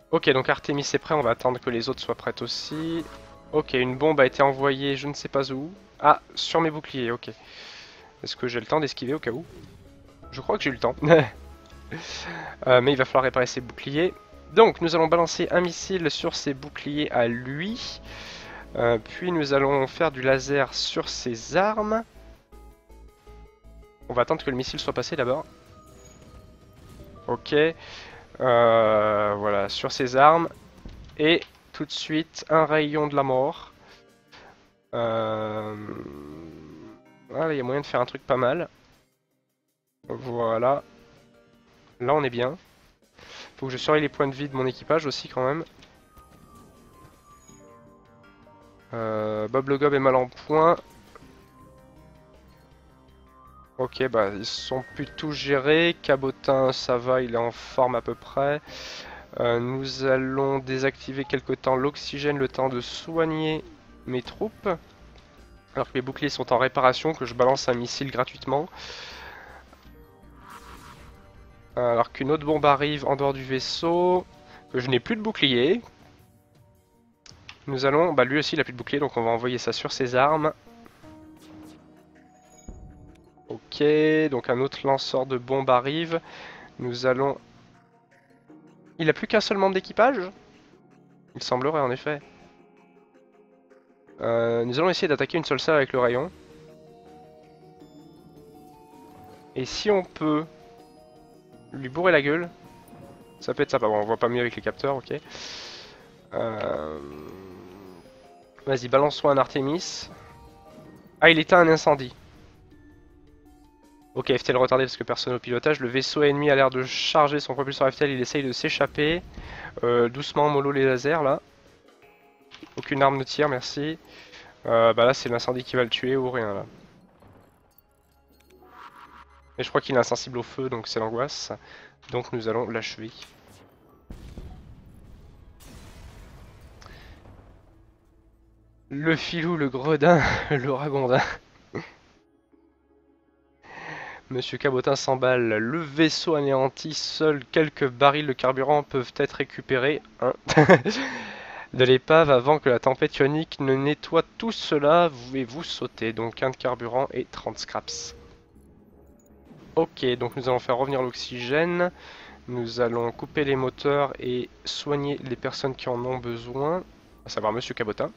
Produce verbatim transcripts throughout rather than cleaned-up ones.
Ok, donc Artemis est prêt, on va attendre que les autres soient prêtes aussi. Ok, une bombe a été envoyée je ne sais pas où. Ah, sur mes boucliers, ok. Est-ce que j'ai le temps d'esquiver au cas où? Je crois que j'ai eu le temps. Euh, mais il va falloir réparer ses boucliers. Donc nous allons balancer un missile sur ses boucliers à lui. Euh, puis nous allons faire du laser sur ses armes. On va attendre que le missile soit passé d'abord. Ok. Euh, voilà, sur ses armes. Et tout de suite, un rayon de la mort. Euh... Voilà, il y a moyen de faire un truc pas mal. Voilà. Là, on est bien. Faut que je surveille les points de vie de mon équipage aussi, quand même. Euh, Bob le Gob est mal en point. Ok, bah ils sont plutôt gérés. Cabotin, ça va, il est en forme à peu près. Euh, nous allons désactiver quelque temps l'oxygène, le temps de soigner mes troupes. Alors que mes boucliers sont en réparation, que je balance un missile gratuitement. Alors qu'une autre bombe arrive en dehors du vaisseau, que je n'ai plus de bouclier. Nous allons, bah lui aussi il a plus de bouclier, donc on va envoyer ça sur ses armes. Ok, donc un autre lanceur de bombes arrive. Nous allons... Il a plus qu'un seul membre d'équipage? Il semblerait en effet. Euh, nous allons essayer d'attaquer une seule salle avec le rayon. Et si on peut lui bourrer la gueule, ça peut être sympa. Bon, on voit pas mieux avec les capteurs, ok. Euh... Vas-y, balance-toi un Artemis. Ah, il éteint un incendie. Ok, F T L retardé parce que personne au pilotage. Le vaisseau ennemi a l'air de charger son propulseur F T L, il essaye de s'échapper. Euh, doucement, mollo les lasers là. Aucune arme ne tire, merci. Euh, bah là, c'est l'incendie qui va le tuer ou rien là. Et je crois qu'il est insensible au feu, donc c'est l'angoisse. Donc nous allons l'achever. Le filou, le gredin, le ragondin. Monsieur Cabotin s'emballe. Le vaisseau anéanti, seuls quelques barils de carburant peuvent être récupérés. Hein. De l'épave avant que la tempête ionique ne nettoie tout cela, vous et vous sauter. Donc un de carburant et trente scraps. Ok, donc nous allons faire revenir l'oxygène. Nous allons couper les moteurs et soigner les personnes qui en ont besoin. À savoir Monsieur Cabotin.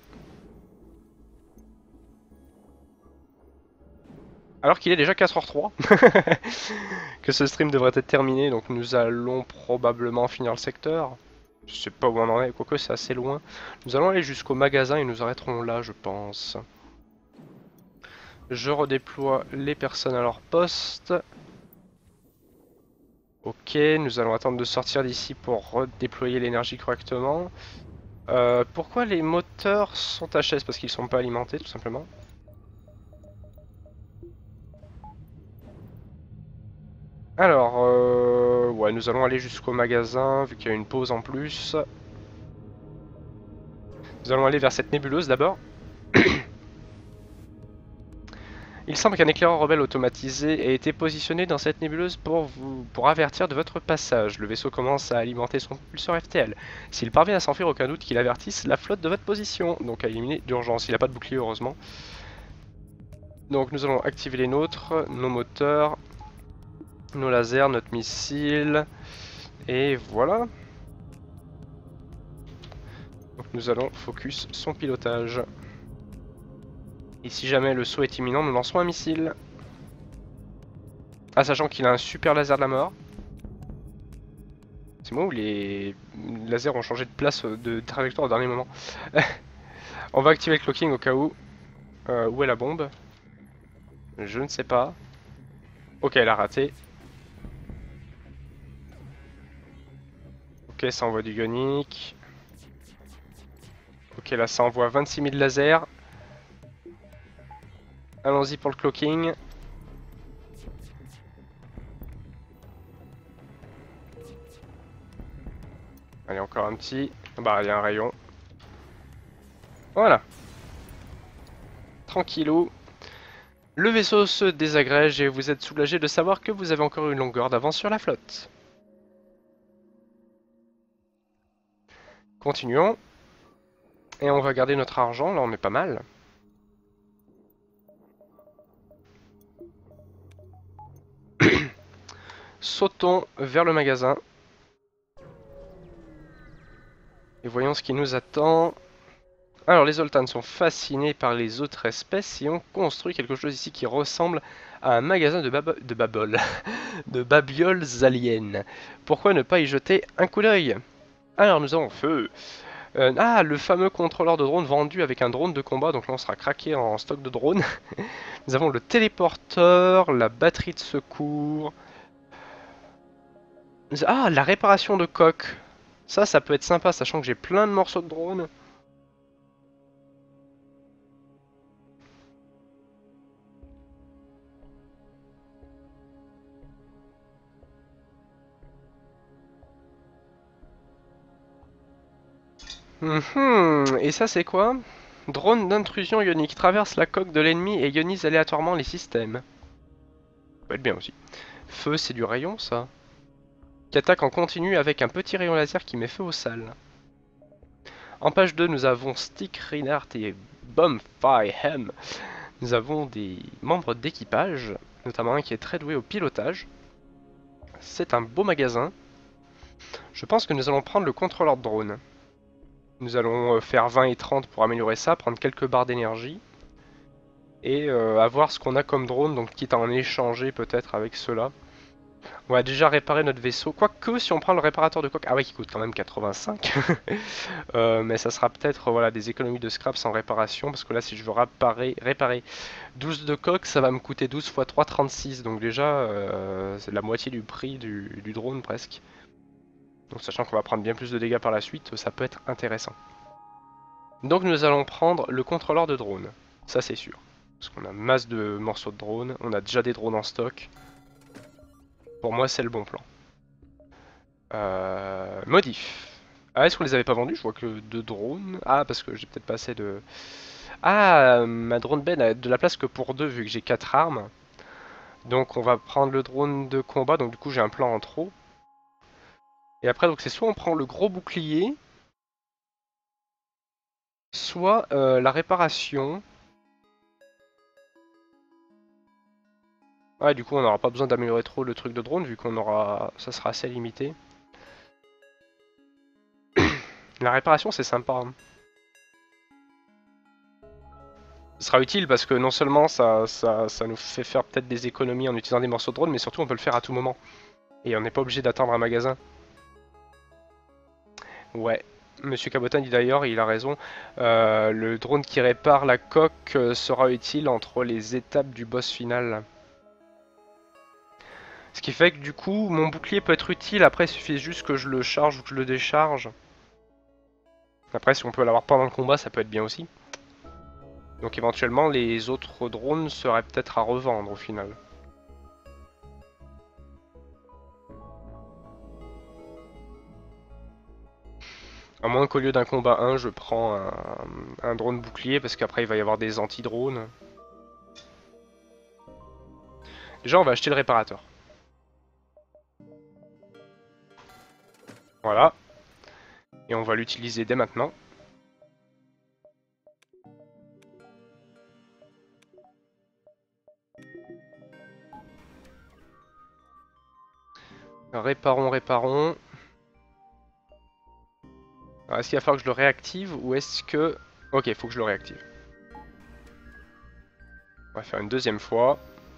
Alors qu'il est déjà quatre heures trois. Que ce stream devrait être terminé, donc nous allons probablement finir le secteur. Je sais pas où on en est, quoique c'est assez loin. Nous allons aller jusqu'au magasin et nous arrêterons là, je pense. Je redéploie les personnes à leur poste. Ok, nous allons attendre de sortir d'ici pour redéployer l'énergie correctement. Euh, pourquoi les moteurs sont H S? Parce qu'ils sont pas alimentés, tout simplement. Alors, euh, ouais, nous allons aller jusqu'au magasin, vu qu'il y a une pause en plus. Nous allons aller vers cette nébuleuse d'abord. Il semble qu'un éclaireur rebelle automatisé ait été positionné dans cette nébuleuse pour vous pour avertir de votre passage. Le vaisseau commence à alimenter son propulseur F T L. S'il parvient à s'enfuir, aucun doute qu'il avertisse la flotte de votre position. Donc à éliminer d'urgence. Il n'a pas de bouclier heureusement. Donc nous allons activer les nôtres, nos moteurs, nos lasers, notre missile. Et voilà. Donc nous allons focus son pilotage. Et si jamais le saut est imminent, nous lançons un missile. Ah, sachant qu'il a un super laser de la mort. C'est moi où les lasers ont changé de place, de trajectoire au dernier moment. On va activer le clocking au cas où. Euh, où est la bombe? Je ne sais pas. Ok, elle a raté. Ok, ça envoie du ionique. Ok, là ça envoie vingt-six mille lasers. Allons-y pour le clocking. Allez, encore un petit. Bah, il y a un rayon. Voilà. Tranquillou. Le vaisseau se désagrège et vous êtes soulagé de savoir que vous avez encore une longueur d'avance sur la flotte. Continuons. Et on va garder notre argent, là on est pas mal. Sautons vers le magasin. Et voyons ce qui nous attend. Alors les Zoltans sont fascinés par les autres espèces et ont construit quelque chose ici qui ressemble à un magasin de, bab de babol, de babioles aliens. Pourquoi ne pas y jeter un coup d'œil? Alors nous avons feu. Euh, ah, le fameux contrôleur de drone vendu avec un drone de combat, donc là on sera craqué en stock de drones. Nous avons le téléporteur, la batterie de secours. Ah, la réparation de coque. Ça, ça peut être sympa, sachant que j'ai plein de morceaux de drone. Mhm. Et ça c'est quoi? Drone d'intrusion ionique traverse la coque de l'ennemi et ionise aléatoirement les systèmes. Ça peut être bien aussi. Feu, c'est du rayon ça? Qui attaque en continu avec un petit rayon laser qui met feu aux salles. En page deux, nous avons Stick, Reinhardt et Bombfire. Nous avons des membres d'équipage, notamment un qui est très doué au pilotage. C'est un beau magasin. Je pense que nous allons prendre le contrôleur de drone. Nous allons faire vingt et trente pour améliorer ça, prendre quelques barres d'énergie. Et euh, avoir ce qu'on a comme drone, donc quitte à en échanger peut-être avec cela. On va déjà réparer notre vaisseau. Quoique, si on prend le réparateur de coque... Ah ouais, qui coûte quand même quatre-vingt-cinq. euh, mais ça sera peut-être voilà, des économies de scraps en réparation. Parce que là, si je veux réparer, réparer douze de coque, ça va me coûter douze fois trois, trente-six. Donc déjà, euh, c'est la moitié du prix du, du drone presque. Donc sachant qu'on va prendre bien plus de dégâts par la suite, ça peut être intéressant. Donc nous allons prendre le contrôleur de drone. Ça c'est sûr. Parce qu'on a masse de morceaux de drone. On a déjà des drones en stock. Pour moi, c'est le bon plan. Euh, modif. Ah, est-ce qu'on les avait pas vendus? Je vois que deux drones. Ah, parce que j'ai peut-être pas assez de... Ah, ma drone Ben a de la place que pour deux, vu que j'ai quatre armes. Donc on va prendre le drone de combat, donc du coup j'ai un plan en trop. Et après, donc c'est soit on prend le gros bouclier, soit euh, la réparation. Ouais, du coup on n'aura pas besoin d'améliorer trop le truc de drone, vu qu'on aura... ça sera assez limité. La réparation c'est sympa. Hein. Ce sera utile parce que non seulement ça, ça, ça nous fait faire peut-être des économies en utilisant des morceaux de drone, mais surtout on peut le faire à tout moment. Et on n'est pas obligé d'attendre un magasin. Ouais, Monsieur Cabotin dit d'ailleurs, il a raison, euh, le drone qui répare la coque sera utile entre les étapes du boss final. Ce qui fait que du coup, mon bouclier peut être utile, après il suffit juste que je le charge ou que je le décharge. Après, si on peut l'avoir pendant le combat, ça peut être bien aussi. Donc éventuellement, les autres drones seraient peut-être à revendre au final. À moins qu'au lieu d'un combat un, je prends un, un drone bouclier, parce qu'après il va y avoir des anti-drones. Déjà, on va acheter le réparateur. Voilà. Et on va l'utiliser dès maintenant. Réparons, réparons. Est-ce qu'il va falloir que je le réactive ou est-ce que... Ok, il faut que je le réactive. On va faire une deuxième fois.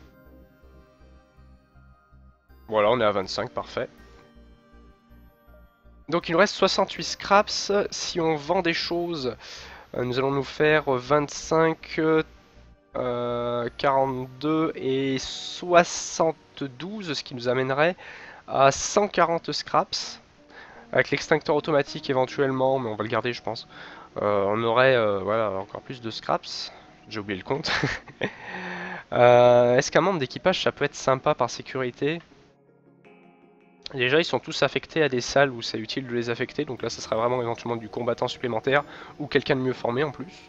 Voilà, on est à vingt-cinq, parfait. Donc il nous reste soixante-huit scraps. Si on vend des choses, nous allons nous faire vingt-cinq, euh, quarante-deux et soixante-douze, ce qui nous amènerait à cent quarante scraps. Avec l'extincteur automatique éventuellement, mais on va le garder je pense. Euh, on aurait euh, voilà, encore plus de scraps. J'ai oublié le compte. euh, Est-ce qu'un membre d'équipage ça peut être sympa par sécurité? Déjà ils sont tous affectés à des salles où c'est utile de les affecter, donc là ça sera vraiment éventuellement du combattant supplémentaire ou quelqu'un de mieux formé en plus.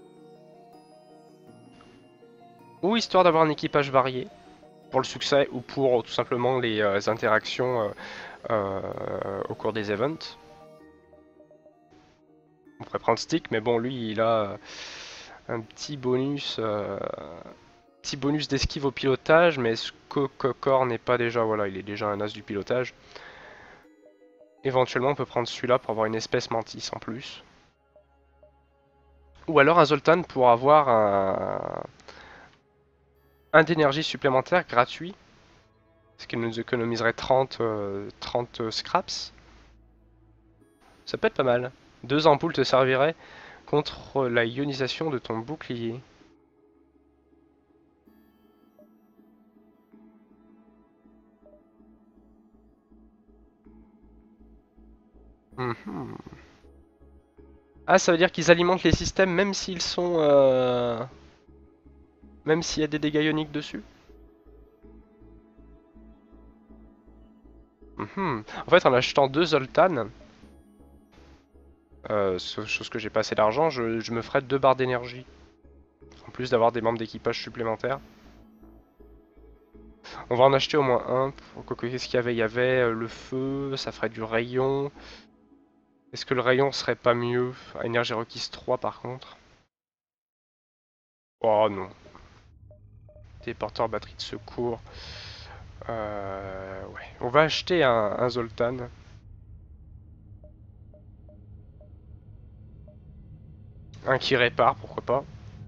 Ou histoire d'avoir un équipage varié pour le succès ou pour tout simplement les euh, interactions euh, euh, au cours des events. On pourrait prendre Stick, mais bon, lui, il a un petit bonus, euh, petit bonus d'esquive au pilotage, mais ce que Kokor n'est pas déjà, voilà, il est déjà un as du pilotage. Éventuellement, on peut prendre celui-là pour avoir une espèce mantis en plus. Ou alors un Zoltan pour avoir un, un d'énergie supplémentaire gratuit. Ce qui nous économiserait trente, euh, trente scraps. Ça peut être pas mal. Deux ampoules te serviraient contre la ionisation de ton bouclier. Mhm. Ah, ça veut dire qu'ils alimentent les systèmes même s'ils sont... Euh... Même s'il y a des dégâts ioniques dessus. Mhm. En fait, en achetant deux Zoltan, euh, chose que j'ai pas assez d'argent, je, je me ferais deux barres d'énergie. En plus d'avoir des membres d'équipage supplémentaires. On va en acheter au moins un. Qu'est-ce qu'il y avait? Il y avait euh, le feu, ça ferait du rayon. Est-ce que le rayon serait pas mieux? Énergie requise trois par contre. Oh non. Téléporteur, batterie de secours. Euh, ouais. On va acheter un, un Zoltan. Un qui répare, pourquoi pas.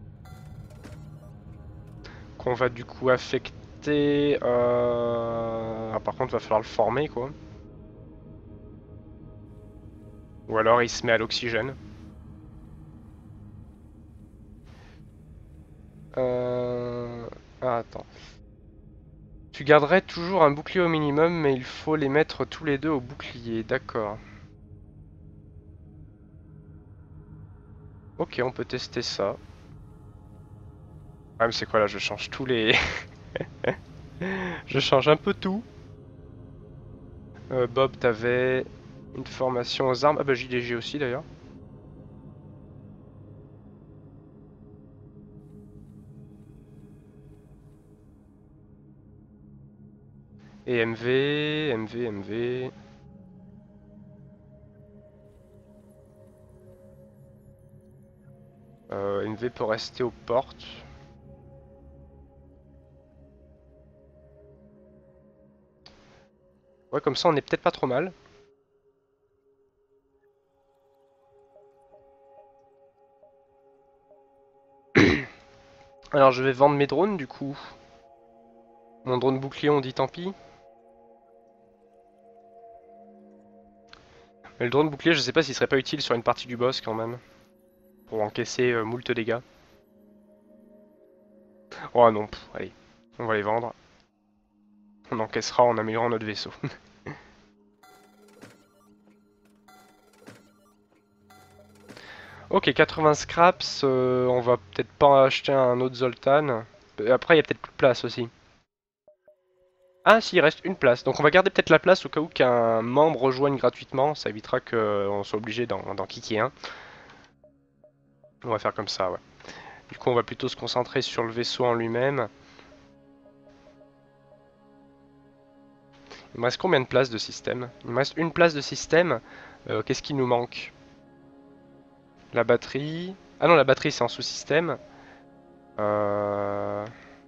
Qu'on va du coup affecter... Euh... Ah, par contre, va falloir le former, quoi. Ou alors il se met à l'oxygène. Euh... Ah, attends. Tu garderais toujours un bouclier au minimum, mais il faut les mettre tous les deux au bouclier, d'accord. Ok, on peut tester ça. Ah, mais c'est quoi là? Je change tous les... Je change un peu tout. Euh, Bob, t'avais une formation aux armes. Ah bah J D G aussi d'ailleurs. Et M V, M V, M V. Euh, M V peut rester aux portes. Ouais, comme ça on est peut-être pas trop mal. Alors je vais vendre mes drones du coup. Mon drone bouclier on dit tant pis. Mais le drone bouclier je sais pas s'il serait pas utile sur une partie du boss quand même. Pour encaisser euh, moult dégâts. Oh non, pff, allez. On va les vendre. On encaissera en améliorant notre vaisseau. Ok, quatre-vingts scraps, euh, on va peut-être pas acheter un autre Zoltan. Après, il y a peut-être plus de place aussi. Ah, si, il reste une place. Donc on va garder peut-être la place au cas où qu'un membre rejoigne gratuitement. Ça évitera qu'on soit obligé d'en kicker un. On va faire comme ça, ouais. Du coup, on va plutôt se concentrer sur le vaisseau en lui-même. Il me reste combien de places de système? Il me reste une place de système. Euh, Qu'est-ce qui nous manque? La batterie... Ah non, la batterie c'est en sous-système. Euh...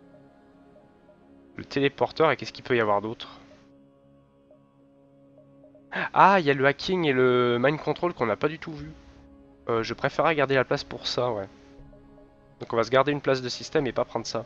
Le téléporteur, et qu'est-ce qu'il peut y avoir d'autre? Ah, il y a le hacking et le mind control qu'on n'a pas du tout vu. Euh, je préférerais garder la place pour ça, ouais. Donc on va se garder une place de système et pas prendre ça.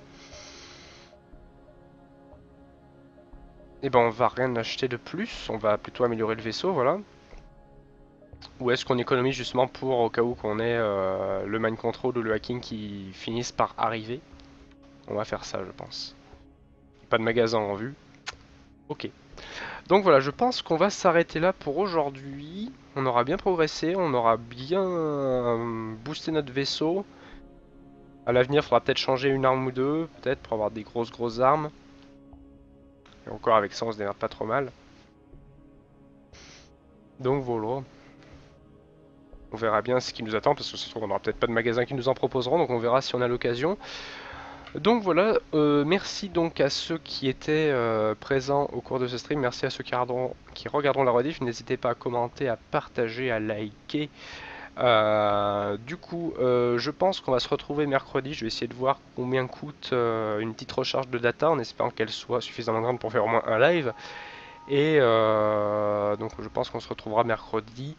Et ben on va rien acheter de plus, on va plutôt améliorer le vaisseau, voilà. Ou est-ce qu'on économise justement pour, au cas où qu'on ait euh, le mind control ou le hacking qui finissent par arriver? On va faire ça, je pense. Pas de magasin en vue. Ok. Donc voilà, je pense qu'on va s'arrêter là pour aujourd'hui. On aura bien progressé, on aura bien euh, boosté notre vaisseau. À l'avenir, il faudra peut-être changer une arme ou deux, peut-être pour avoir des grosses grosses armes. Et encore avec ça, on se démerde pas trop mal. Donc voilà. On verra bien ce qui nous attend, parce que se trouve, on n'aura peut-être pas de magasin qui nous en proposeront, donc on verra si on a l'occasion. Donc voilà, euh, merci donc à ceux qui étaient euh, présents au cours de ce stream, merci à ceux qui regarderont, qui regarderont la rediff, n'hésitez pas à commenter, à partager, à liker, Euh, du coup, euh, je pense qu'on va se retrouver mercredi. Je vais essayer de voir combien coûte euh, une petite recharge de data en espérant qu'elle soit suffisamment grande pour faire au moins un live. Et euh, donc je pense qu'on se retrouvera mercredi.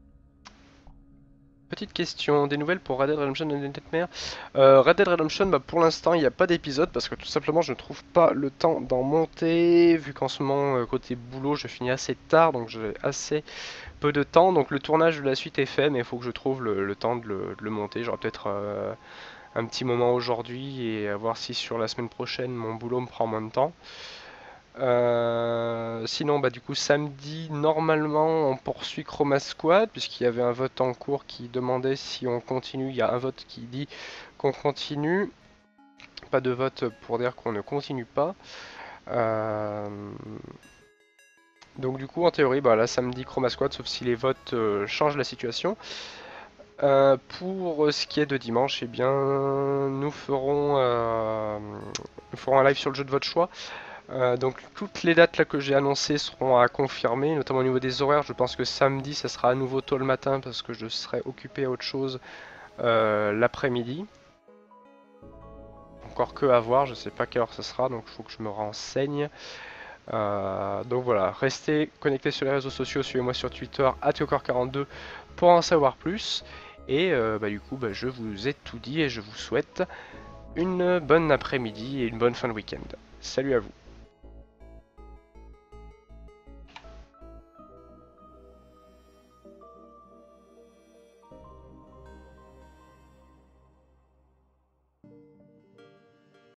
Petite question, des nouvelles pour Red Dead Redemption et Nightmare. euh, Red Dead Redemption, bah, pour l'instant il n'y a pas d'épisode parce que tout simplement je ne trouve pas le temps d'en monter, vu qu'en ce moment euh, côté boulot je finis assez tard, donc j'ai assez peu de temps. Donc le tournage de la suite est fait, mais il faut que je trouve le, le temps de le, de le monter. J'aurai peut-être euh, un petit moment aujourd'hui et à voir si sur la semaine prochaine mon boulot me prend moins de temps. Euh, sinon, bah, du coup, samedi, normalement, on poursuit Chroma Squad, puisqu'il y avait un vote en cours qui demandait si on continue. Il y a un vote qui dit qu'on continue. Pas de vote pour dire qu'on ne continue pas. Euh, Donc, du coup, en théorie, bah, là, samedi, Chroma Squad, sauf si les votes euh, changent la situation. Euh, pour ce qui est de dimanche, eh bien, nous ferons, euh, nous ferons un live sur le jeu de votre choix. Euh, donc toutes les dates là que j'ai annoncées seront à confirmer, notamment au niveau des horaires. Je pense que samedi ça sera à nouveau tôt le matin parce que je serai occupé à autre chose euh, l'après-midi. Encore que à voir, je sais pas quelle heure ça sera, donc il faut que je me renseigne. Euh, donc voilà, restez connectés sur les réseaux sociaux, suivez-moi sur Twitter, arobase quarante-deux pour en savoir plus. Et euh, bah, du coup, bah, je vous ai tout dit et je vous souhaite une bonne après-midi et une bonne fin de week-end. Salut à vous.